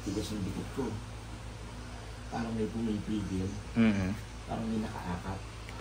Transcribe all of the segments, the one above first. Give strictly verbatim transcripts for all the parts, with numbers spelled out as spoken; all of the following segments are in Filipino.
tigas ng dikit ko. Parang may pumipigil. Mm-hmm. Parang may nakaakat.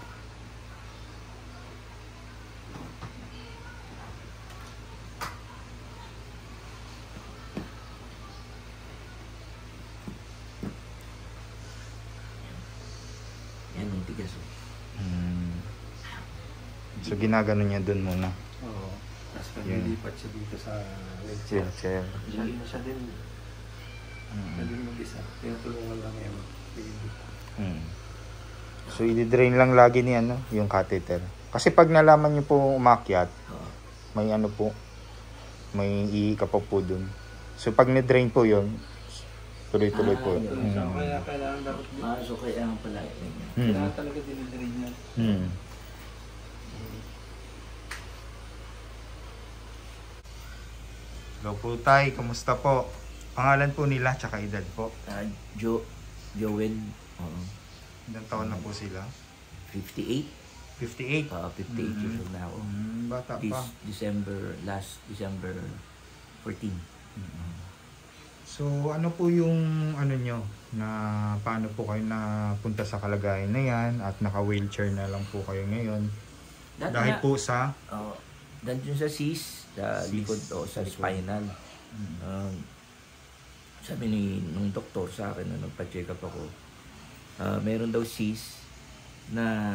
Yan yung tigas. Mm. So ginagano niya dun muna. Oo. Tapos pag Yun. nilipat siya dito sa wheelchair. Wheelchair. Siya, siya din. Mm. Siya din mag-isa. Tinutulungan lang yan. Mm. So i-drain lang lagi ni ano, yung catheter. Kasi pag nalaman niyo po umakyat, Oo. may ano po, may iika pa po dun. So pag ni-drain po yun, tuloy-tuloy Ah, po. yun. Mm. So, kaya kailangan dapat din. Ah, so kaya nga pala. Mm. Kailangan talaga dinidrain niya. Mm. Hello po tay, kamusta po? Pangalan po nila, tsaka edad po. Ah, Jo, Jowen, oo. Ilang taon na po sila? fifty-eight. fifty-eight. Uh, fifty-eight Mhm. years old na ako. Mm, bata This pa. December, last December fourteen. So ano po yung ano nyo, na paano po kayo napunta sa kalagayan na yan at naka-wheelchair na lang po kayo ngayon? Dati Dahil nga, po sa... oh, dahil dun sa cyst, sa Cyst, likod o sa likod. spinal. Mm. Um, sabi ni nung doktor sa akin na nagpa-check up ako, ah, meron daw cyst na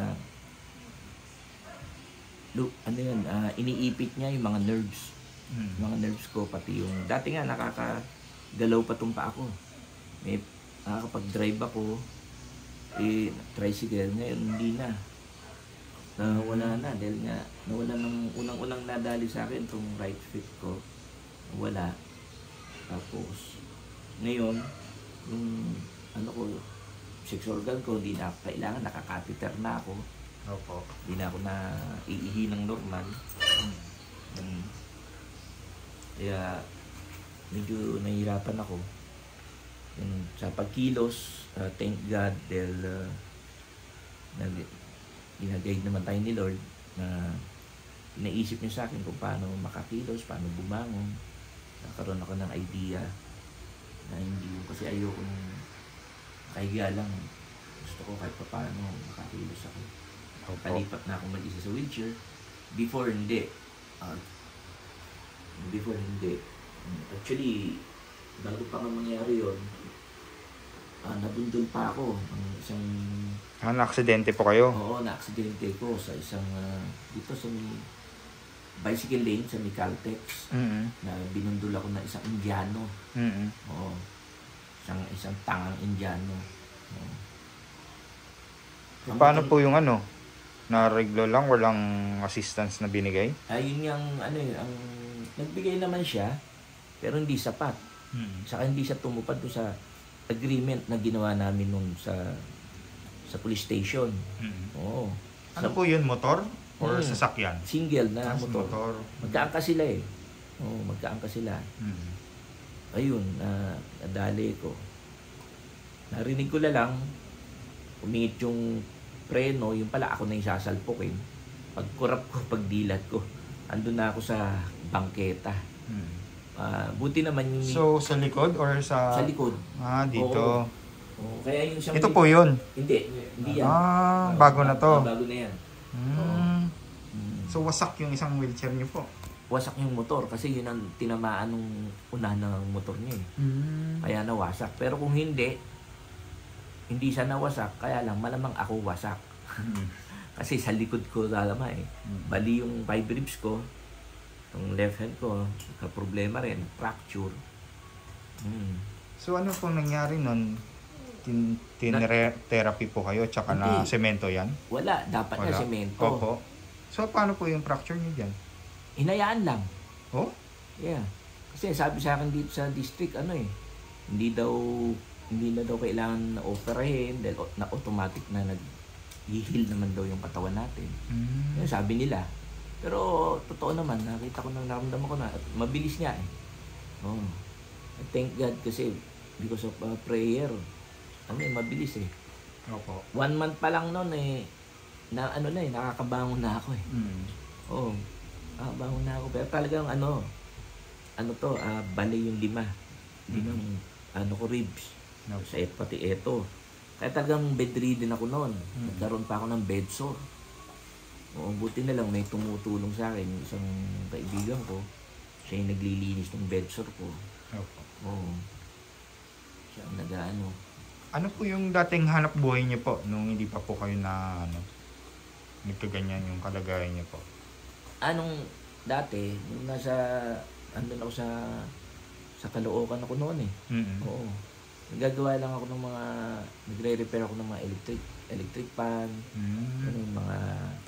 look, ano yun, ah, iniipit niya yung mga nerves. Mm. Mga nerves ko, pati yung, dati nga nakakagalaw pa tong pa ako. May, nakakapag-drive ako, eh, tricycle, ngayon hindi na. Nawala na, dahil nga, nawala ng unang-unang nadali sa akin, tong right foot ko, wala. Tapos, ngayon, yung, ano ko, sex organ ko, hindi na ako kailangan, nakakatheter na ako. Opo. Hindi na ako na iihi ng normal. Um, kaya medyo nahihirapan ako. Yung, sa pagkilos, uh, thank God dahil uh, nag, ginagayad naman tayo ni Lord na inaisip niya sa akin kung paano makakilos, paano bumangon. Nakaroon ako ng idea na hindi ko kasi ayoko nung kahiga lang. Gusto ko kahit pa paano makakilos ako. Opo. Palipat na ako mag-isa sa wheelchair. Before, hindi. Uh, before, hindi. Actually, bago pa nga mangyari yun, uh, nabundol pa ako. Ang isang, Ah, na-aksidente po kayo? oo, na-aksidente ko sa isang, uh, dito sa may bicycle lane, sa may Caltex, Mm. na binundol ako ng isang Indiano. Mm. Oo. Isang, isang tangang Indiano. Oo. Paano po yung ano? Na-reglo lang, walang assistance na binigay? Ayun yung, ano yun, ang, nagbigay naman siya, pero hindi sapat. Mm. Saka hindi siya tumupad doon sa agreement na ginawa namin nung sa sa police station. Mm. Oo. Ano Sa- po yun? Motor? Or Mm. sasakyan? Single na Ah, motor. motor. Magkaangka sila eh. Oo, magkaangka sila. Mm. Ayun, na nadali ko. Narinig ko na lang, umingit yung preno, yung pala ako na yung sasalpukin. Pagkurap ko, pagdilat ko, andun na ako sa bangketa. Mm. Ah, buti naman yung So, sa likod or sa... sa likod. Ah, dito. Oo, kaya yung siyang Ito po yun. Hindi, hindi yan. Ah, bago na to. Ah, bago na yan. Mm. Mm. So, wasak yung isang wheelchair niyo po. Wasak yung motor kasi yun ang tinamaan nung unahan ng motor niya eh. Mm. Kaya nawasak. Pero kung hindi, hindi siya nawasak, kaya lang malamang ako wasak. Mm. Kasi sa likod ko lalama eh. Mm. Bali yung five ribs ko, yung left hand ko, ka-problema rin, fracture. Mm. So, ano pong nangyari nun? Tin Tinere-therapy po kayo tsaka na Hindi. semento yan? Wala, dapat na Wala? semento. Opo. So, paano po yung fracture niyo dyan? Hinayaan lang. Oh? Yeah. Kasi sabi sa akin dito sa district, ano eh, hindi daw, hindi na daw kailangan na operahin dahil o- na automatic na nag-heal naman daw yung katawan natin. Mm. Yun sabi nila. Pero totoo naman, nakita ko nang naramdaman ko na at mabilis niya eh. Oh. Thank God kasi because of uh, prayer, ano eh, mabilis eh. Opo. One month pa lang noon eh, na ano na eh, nakakabangon na ako eh. Mm. Oo. Ah, bangon na ako. Pero talagang ano, ano to, ah, bali yung lima. Limang, ano ko ribs. No. Sa et, pati eto. Kaya talagang bedridden ako noon. Mm. Nagkaroon pa ako ng bed sore. Oo, buti na lang may tumutulong sa akin. Isang kaibigan ko. Siya yung naglilinis ng bed sore ko. Opo. Oo. Siya ang nag-ano. Ano po yung dating hanap buhay niyo po nung hindi pa po kayo na ano, nagkaganyan yung kalagayan niyo po? Anong dati, nung nasa, andun ako sa, sa Caloocan ako noon eh. Mm. Oo. Nagagawa lang ako ng mga, nagre-repair ako ng mga electric, electric pan, Mm. ano, yung mga,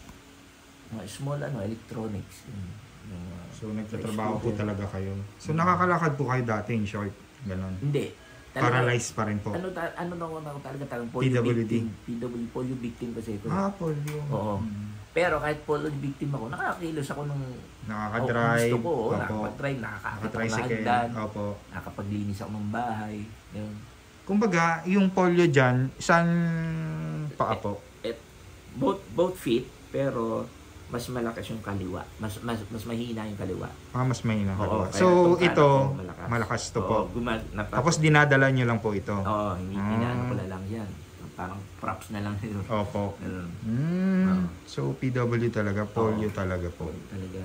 mga small ano, electronics. Yung, yung, mga So nagtatrabaho po scooter. talaga kayo. So nakakalakad po kayo dati in short, ganon. Hindi. Paralyzed pa rin po. Ano, ta, ano na ako na talaga talagang P polio W D. victim. P W D, polio victim kasi ito. Ah, polio. Oo. Mm. Pero kahit polio victim ako, nakakakilos ako nung Nakaka-drive. gusto ko. Oo, Opo. nakakapag-drive, nakakakita ako ng Naka-tricycle. hagdan, Opo. nakapaglinis ako ng bahay. Yun. Kumbaga, yung polio dyan, isang paa po? Both both feet, pero mas malakas yung kaliwa. Mas mas mas mahina yung kaliwa. Ah, mas mahina ka Oo, po. kaya So, itong kanan ito, ko malakas. malakas to Oo, po. gumag, napa- Tapos dinadala nyo lang po ito. Oo, hindi Ah. inaano ko na lang yan. Parang props na lang yun. Opo. Ganun. Mm. Oo. So, P W talaga, polio Oo. talaga po. Talaga.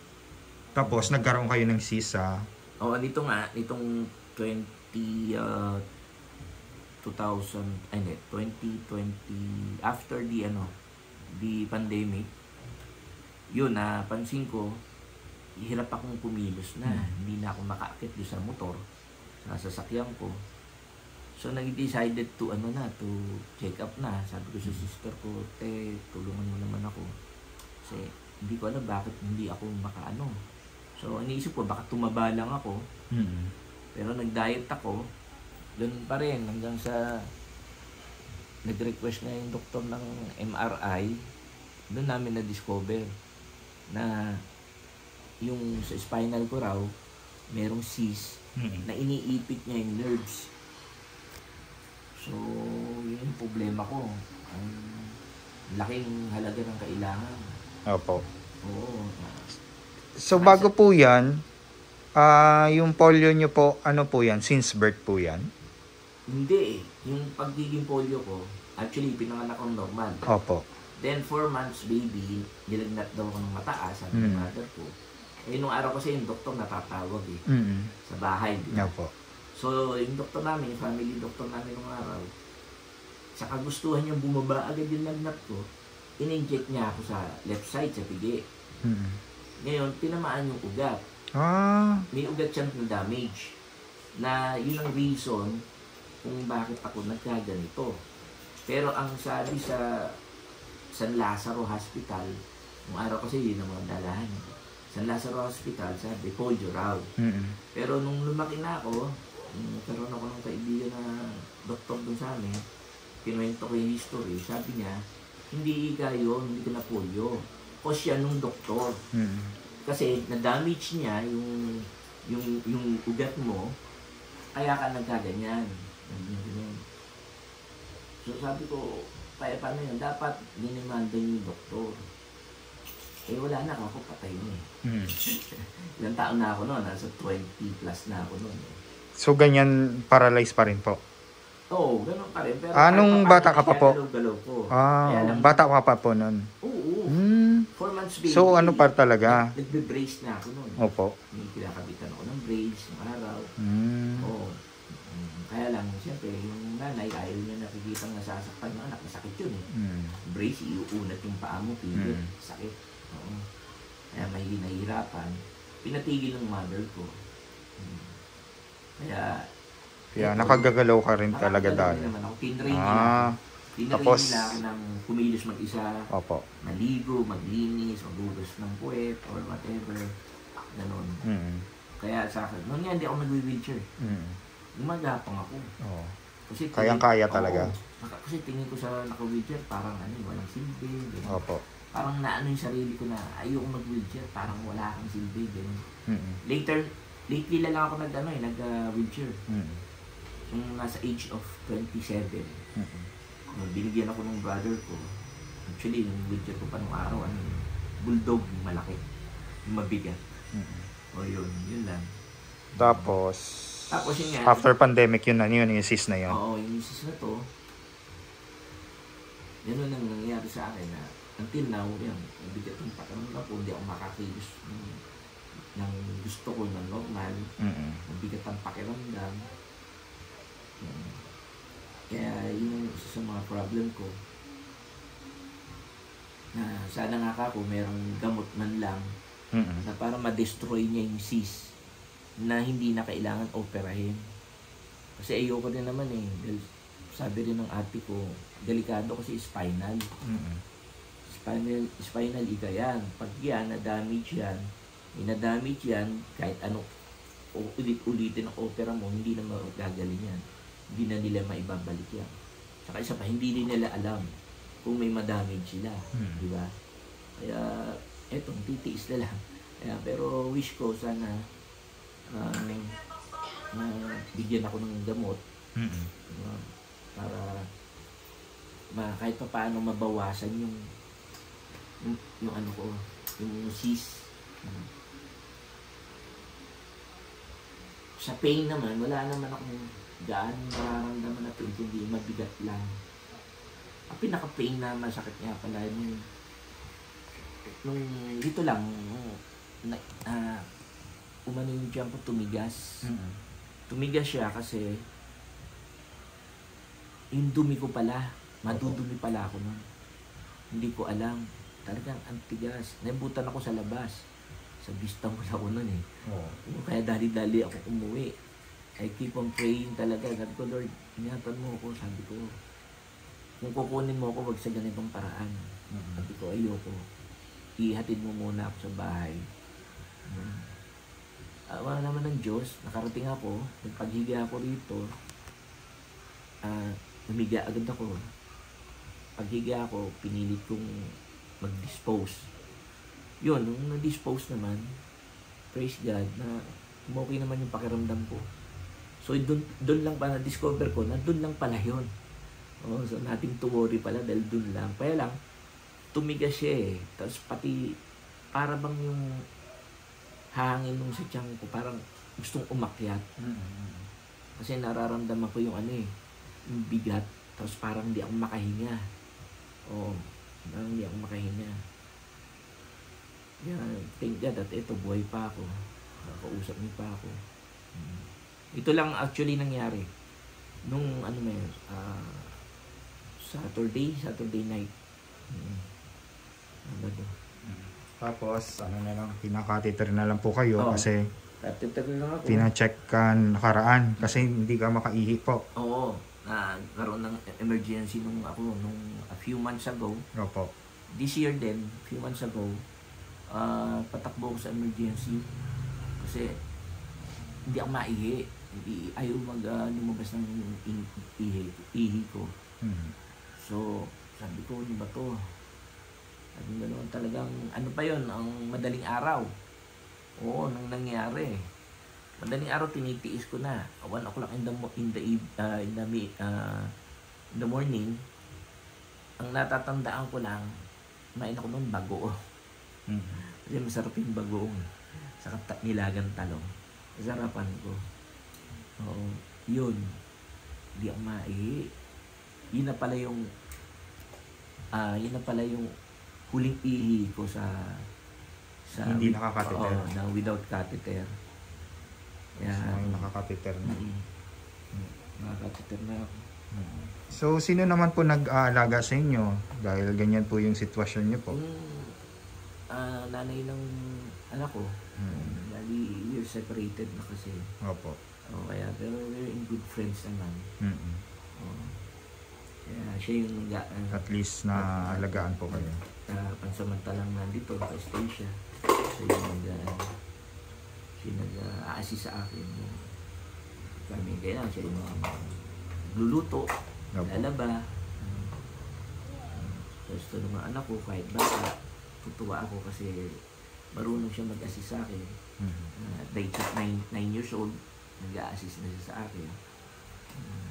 Tapos, nagkaroon kayo ng sisa. Oo, nito nga, nitong twenty, uh, two thousand, ay hindi, twenty twenty, after the, ano, the pandemic, yun, napansin ko, hirap akong kumilos na. Hmm. Hindi na ako makaakit doon sa motor, sa sasakyan ko. So, nag-decided to, ano na, to check up na. Sabi ko sa sister ko, te, tulungan mo naman ako. Kasi, hindi ko alam bakit hindi ako makaano. So, iniisip ko, baka tumaba lang ako. Mm. Pero nag-diet ako, doon pa rin hanggang sa nag-request na yung doktor ng M R I, doon namin na-discover na yung sa spinal ko raw, merong cyst Mm. na iniipit niya yung nerves. So, yun yung problema ko. Ang laking halaga ng kailangan. Opo. Oo. So, bago po yan, ah yung polio nyo po, ano po yan? Since birth po yan? Hindi eh. Yung pagiging polio ko, actually, pinanganak ko normal. Opo. Then, four months baby, nilagnat daw ako ng mataas, sabi ng Mm. mother ko. Eh, nung araw kasi yung doktor natatawag eh, Mm. sa bahay. Di ba? Opo. So, yung doktor namin, yung family doktor namin nung araw, sa kagustuhan niya bumaba agad yung lagnat ko, in-inject niya ako sa left side, sa pigi. Mm. Ngayon, tinamaan yung ugat. Ah. May ugat siya na damage. Na yun ang reason kung bakit ako nagkaganito. Pero ang sabi sa San Lazaro Hospital, nung araw kasi yun ang mga dalahan. San Lazaro Hospital, sabi, polio raw. Mm. Pero nung lumaki na ako, nung nagkaroon ako ng kaibigan na doktor dun sa amin, kinuwento ko yung history, sabi niya, hindi ka yun, hindi ka na polio. O siya nung doktor. Mm. Kasi na-damage niya yung, yung, yung ugat mo, kaya ka nagkaganyan. Ganyan. So sabi ko, kaya paano yun? Dapat dinimanda yung doktor. Eh wala na ako, patay na eh. Mm. Ilang taon na ako noon, nasa twenty plus na ako noon. So, ganyan, paralyzed pa rin po? Oo, ganun pa rin. Pero Ah, nung kahit bata ka pa paano, po? galaw-galaw ko. Ah, Kaya lang, bata ka pa po nun? Oo, Mm. four months baby. So, ano pa talaga? Nagbe-brace na ako noon. Opo. May kinakabitan ako ng brace, ng araw. Mm. Oo. Mm, Kaya lang, siyempre, yung nanay, ayaw niya nakikita ng nasasaktan ng anak. Masakit yun eh. Mm. Brace, iuunat yung paa mo, pigil. Mm. Sakit. Oo. Kaya may nahihirapan. Pinatigil ng mother ko. Mm. Kaya, Kaya eto, nakagagalaw ka rin talaga nakakagalaw dahil. din naman ako. Tinrain nila ako. Ah, Tinrain tapos- nila ako ng kumilos mag-isa, opo. maligo, maglinis, maghugas ng puwet, or whatever. Ganon. Mm. Kaya sa akin, noon nga hindi ako nag-wheelchair. Mm. Gumagapang ako. Oo. Kasi Kayang-kaya oo. talaga. Naka- kasi tingin ko sa naka-wheelchair, parang ano, walang silbi. Ganun. Opo. Parang naano yung sarili ko na ayoko mag-wheelchair, parang wala kang silbi. Ganun. Mm. Later, lately lang ako nag, ano, eh, nag-wheelchair. Mm. Yung nasa age of twenty-seven. Mm. Nung binigyan ako ng brother ko, actually, yung wheelchair ko pa nung araw, ano, yung bulldog, yung malaki, yung mabigat. Mm. O yun, yun lang. Tapos, Tapos yun nga. After pandemic yun na yun, yung cyst na yun. Oo, yung cyst na to, gano'n ang nangyari sa akin na until now, yan, nabigat yung pakiramdam ko, hindi ako makakilos ng, ng gusto ko na normal, Mm-mm. nabigat ang pakiramdam. Yan. Kaya yun yung isa sa mga problem ko. Na sana nga ka po, merong gamot man lang Mm-mm. na para ma-destroy niya yung cyst na hindi na kailangan operahin. Kasi ayoko din naman eh. Dahil sabi rin ng ate ko, delikado kasi spinal. Mm-mm. Spinal, spinal ika yan. Pag yan, na-damage yan, ina-damage yan, kahit ano, ulit-ulitin ang opera mo, hindi na magagaling yan. Hindi na nila maibabalik yan. Saka isa pa, hindi din nila alam kung may ma-damage sila. Hmm. Di ba? Kaya, etong titiis na lang. Kaya, pero wish ko sana uh, uh, bigyan ako ng gamot. Mm-mm. Uh, para ma, kahit pa paano mabawasan yung yung, yung ano ko, yung cyst. Uh, sa pain naman, wala naman akong gaan nararamdaman na pain, kundi mabigat lang. Ang pinaka-pain na masakit niya pala yung nung dito lang na, uh, umano yung tiyan ko tumigas. Mm-mm. Tumigas siya kasi yung dumi ko pala, madudumi pala ako nun. Hindi ko alam. Talagang antigas. Naibutan ako sa labas. Sa bistang ko ako nun eh. Oo. Kaya dali-dali ako umuwi. I keep on praying talaga. Sabi ko, Lord, ingatan mo ako. Sabi ko, kung kukunin mo ako, wag sa ganitong paraan. Mm-mm. Sabi ko, ayoko. Ihatid mo muna ako sa bahay. Hmm. Awa naman ng Diyos, nakarating ako, paghiga ako rito, ah, humiga agad ako. Paghiga ako, pinilit kong mag-dispose. Yun, nung na-dispose naman, praise God, na okay naman yung pakiramdam ko. So, dun, dun lang pa na-discover ko na dun lang pala yun. Oh, so, nothing to worry pala dahil dun lang. Kaya lang, tumigas siya eh. Tapos pati, para bang yung hangin nung sa tiyan ko, parang gustong umakyat. Mm-mm. Kasi nararamdaman ko yung ano eh, yung bigat. Tapos parang hindi ako makahinga. Oo, parang hindi ako makahinga. Yeah, thank God at ito, buhay pa ako. Nakausap niyo pa ako. Hmm. Ito lang actually nangyari. Nung ano may, uh, Saturday, Saturday night. Hmm. Ano ba? Tapos, ano na lang, pinakateter na lang po kayo Oo. kasi Tatitag lang ako. pina-check ka nakaraan kasi hindi ka makaihi po. Oo, nagkaroon ng emergency nung ako nung a few months ago. Opo. This year din, a few months ago, uh, patakbo ko sa emergency kasi hindi ako maihi. Hindi, ayaw mag uh, lumabas ng ihi, ihi ko. Mm-hmm. So, sabi ko, ano ba to? Sabi ko naman talagang, ano pa yon ang madaling araw. Oo, nang nangyari. Madaling araw, tinitiis ko na. one o'clock in the, in the, uh, in the, uh, in the morning, ang natatandaan ko lang, main ako ng bago. Mm-hmm. Kasi masarap yung bagoong. Saka ta- nilagang talong. Sarapan ko. Oo, yun. Hindi ako maihi. Yun na pala yung, ah, uh, yun na pala yung huling ihi ko sa sa hindi nakakateter. Oo, na without catheter. Yeah. So, nakakateter na. Mm-hmm. Nakakateter na ako. Mm-hmm. So, sino naman po nag-aalaga sa inyo? Dahil ganyan po yung sitwasyon niyo po. Yung uh, nanay ng anak ko, mm-hmm. lagi we're separated na kasi. Opo. Oh, kaya, pero we're in good friends naman. Mm-hmm. Oh. Kaya siya yung nag- uh, at least na alagaan po kayo. Uh, pansamantalang nandito, naka-stay siya. So yung nag uh, siya nag-a-assist sa akin. Kami kaya siya yung uh, luluto, lalaba. Uh, uh, tapos ito ng mga anak ko, kahit bata, tutuwa ako kasi marunong siya mag-assist sa akin. Mm-hmm. Uh, at the age of nine years old, nag-a-assist na siya sa akin. Uh,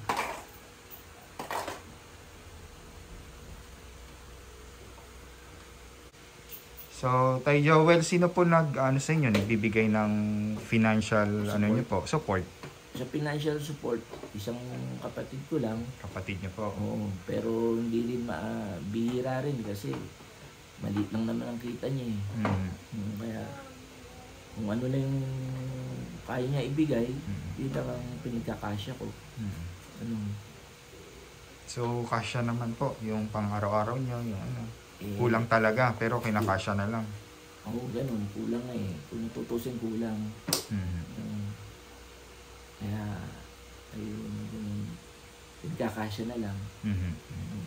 So, Tay Joel, sino po nag ano sa inyo nagbibigay ng financial Support. ano niyo po, support? sa financial support, isang kapatid ko lang. Kapatid niyo po. Oo, pero hindi rin mabihira rin kasi maliit lang naman ang kita niya eh. Mm. Hmm, Kaya kung ano na yung kaya niya ibigay, Mm. yun lang ang pinagkakasya ko. Mm. Ano, So, kasya naman po yung pang-araw-araw niyo, yung ano. eh, Kulang talaga, pero kinakasya na lang. Oo, ganun. Kulang nga eh. Kung tutusin, kulang. Mm. Um, kaya, ayun, ganun. Pinagkakasya na lang. Mhm. Um,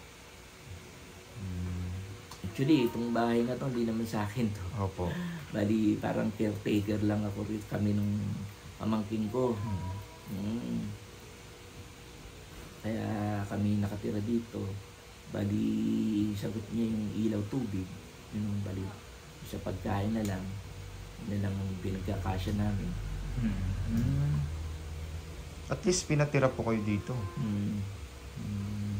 Mm. Actually, itong bahay na to, hindi naman sa akin to. Opo. Bali, parang caretaker lang ako rin kami nung pamangkin ko. Mm. Mm. Kaya kami nakatira dito. Bali, sagot niya yung ilaw tubig. Yun ang bali. Sa pagkain na lang. Yun na lang ang pinagkakasya namin. Mm. At least pinatira po kayo dito. Mm. Mm.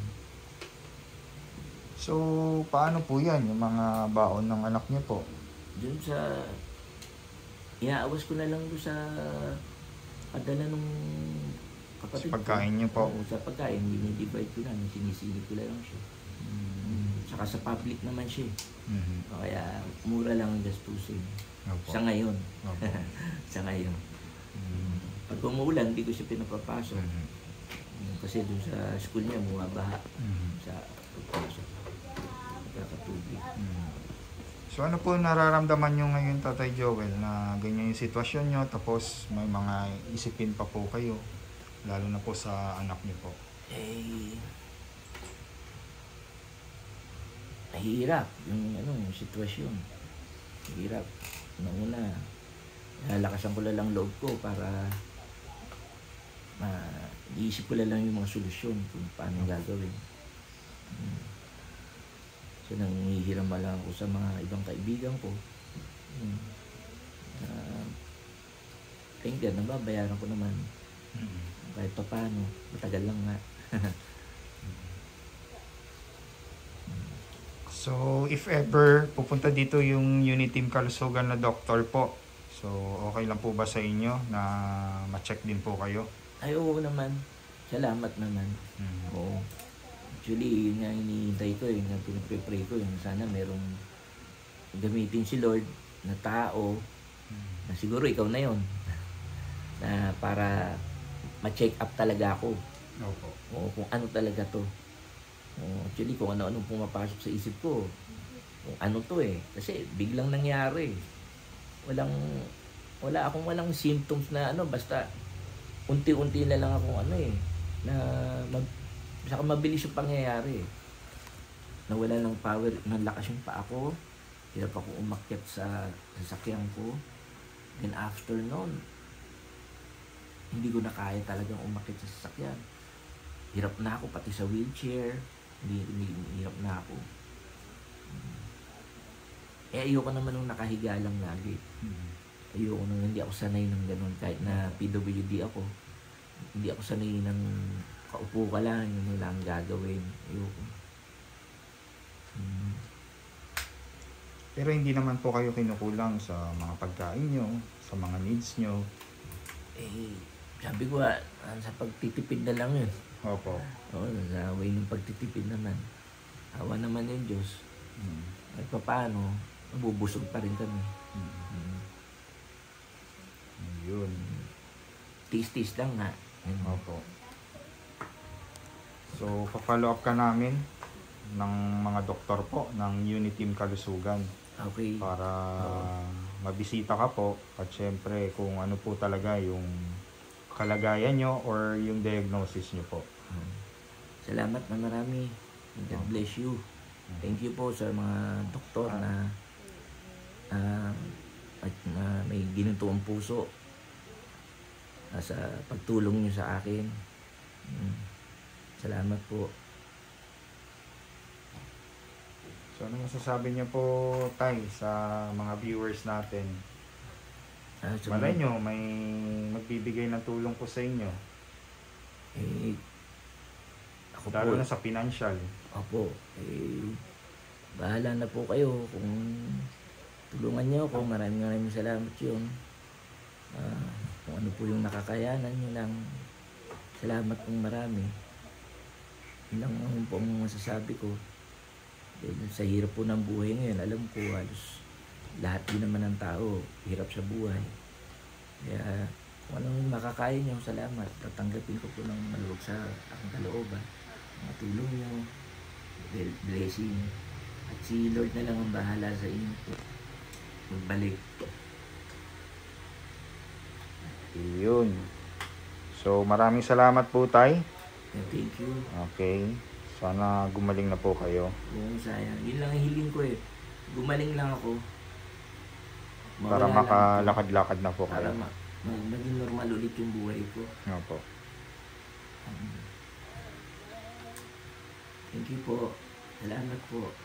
So, paano po yan? Yung mga baon ng anak niyo po? Doon sa... Iaawas ko na lang doon sa padala nung kapatid Sa pagkain niyo po? Oo, sa pagkain. Dinidivide ko na. Sinisilip ko na lang siya. Mm. Saka sa public naman siya. Mhm. Kaya mura lang ang gastusin. Opo. Sa ngayon. Opo. Sa ngayon. Mm. Pag umuulan, hindi ko siya pinapapasok. Mhm. Mm, Kasi doon sa school niya, bumabaha Mhm. sa pagpasok. Pagkakatubig. Mm. So ano po nararamdaman nyo ngayon, Tatay Joel, na ganyan yung sitwasyon nyo, tapos may mga isipin pa po kayo, lalo na po sa anak nyo po? Eh, mahirap yung ano, yung sitwasyon. Mahirap. Noong una, nalakasan ko lang ang loob ko para ma iisip ko lang yung mga solusyon kung paano gagawin. Hmm. So, nangihiram lang ako sa mga ibang kaibigan ko. Hmm. Uh, thank God, nababayaran ko naman Mm. kahit pa paano. Matagal lang nga. So if ever pupunta dito yung Unity Team Kalusugan na doktor po, so okay lang po ba sa inyo na ma-check din po kayo? Ay, oo naman. Salamat naman. Mm. Oo. Actually, yun nga hinihintay ko, yun nga pinagpipray ko, yun sana merong gamitin si Lord na tao, na siguro ikaw na yon na para ma-check up talaga ako. Opo. O kung ano talaga to. O, actually, kung ano-anong pumapasok sa isip ko, kung ano to eh. Kasi biglang nangyari. Walang, wala akong walang symptoms na ano, basta unti-unti na lang akong ano eh, na mag, saka mabilis yung pangyayari. Nawala ng power, ng lakas yung paa ko. Hirap ako umakyat sa sasakyan ko. Then after noon, hindi ko na kaya talagang umakyat sa sasakyan. Hirap na ako, pati sa wheelchair. Hindi, hindi, hirap na ako. Eh, ayoko naman nung nakahiga lang lagi. Mm. Ayoko nung hindi ako sanay ng ganun. Kahit na P W D ako, hindi ako sanay ng kaupo ka lang, yun lang gagawin. Ayoko. Hmm. Pero hindi naman po kayo kinukulang sa mga pagkain nyo, sa mga needs nyo. Eh, sabi ko ah, sa pagtitipid na lang yun. Opo. Oo, sa way ng pagtitipid naman. Hawa naman yung Diyos. Mm. At paano, mabubusog pa rin kami. Mm. Hmm. Yun. Tis-tis lang nga. Yun. Opo. So, pa-follow up ka namin ng mga doktor po ng Unity Team Kalusugan Okay. para Oo. mabisita ka po at syempre kung ano po talaga yung kalagayan nyo or yung diagnosis nyo po. Hmm. Salamat na marami. God bless you. Thank you po sa mga doktor na uh, at na may ginuntuang puso uh, sa pagtulong niyo sa akin. Hmm. Salamat po. So ano masasabi niyo po, Tay, sa mga viewers natin? Uh, sa Malay mga- nyo, may magbibigay ng tulong po sa inyo. eh, ako po, Lalo na sa financial. Opo, eh, bahala na po kayo kung tulungan niyo ako. Maraming maraming salamat yun. Ah, kung ano po yung nakakayanan nyo lang. Salamat pong marami. Yun lang ang pong masasabi ko. Dahil sa hirap po ng buhay ngayon, alam ko halos lahat din naman ng tao hirap sa buhay. Kaya kung anong makakaya nyo, salamat. Tatanggapin ko po ng maluwag sa aking kalooban. Mga tulong nyo, blessing. At si Lord na lang ang bahala sa inyo po. Magbalik. Yun. So, maraming salamat po, Tay. Thank you. Okay. Sana gumaling na po kayo. Oo, sayang. Yun lang ang hiling ko eh. Gumaling lang ako. Para Mawala lang makalakad-lakad na po ako. Para kayo. ma ma- maging normal ulit yung buhay ko. Opo. Um, thank you po. Salamat po.